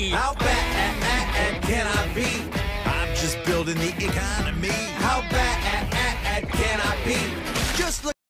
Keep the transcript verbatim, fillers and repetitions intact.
me. How bad can I be? I'm just building the economy. How bad